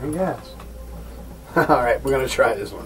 I guess. Alright, we're going to try this one.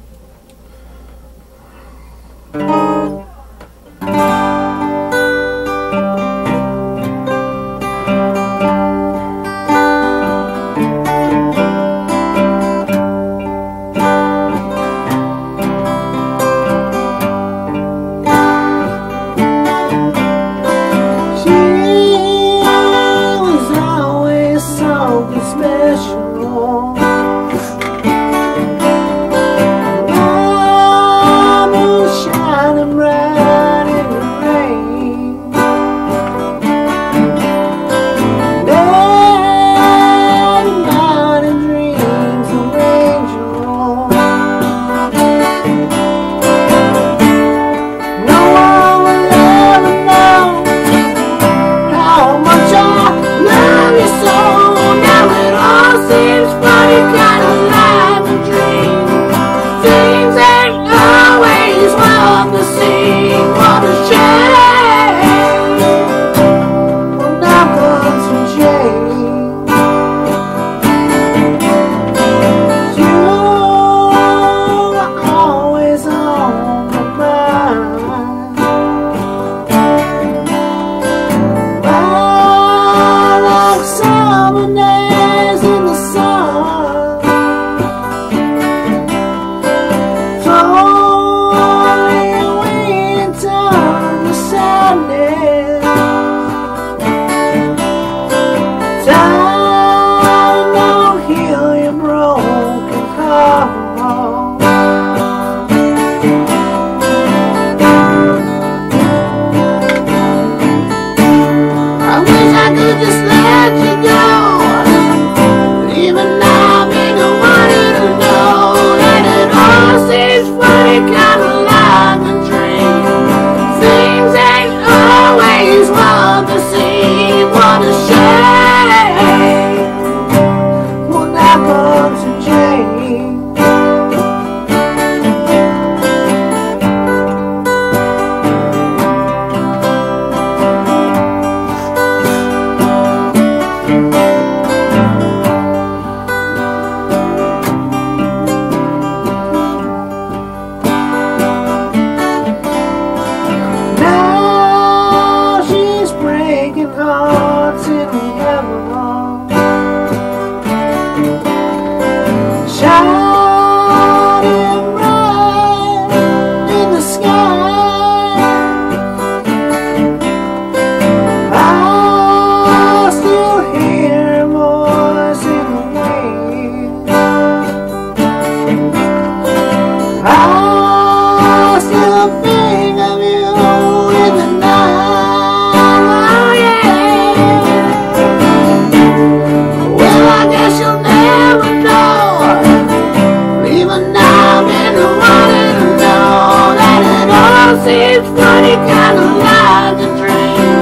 Seems funny, kinda like a dream.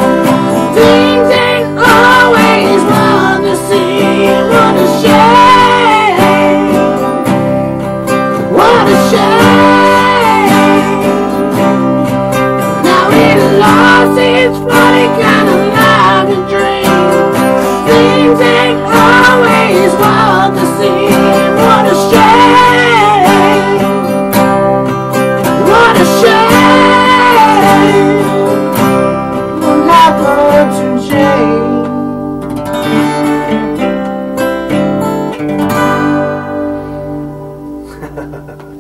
Things ain't always what they seem. What a shame. What a shame. Now it all seems funny, kinda like a dream. Things ain't always what they seem. What a shame. What a shame. Ha ha ha.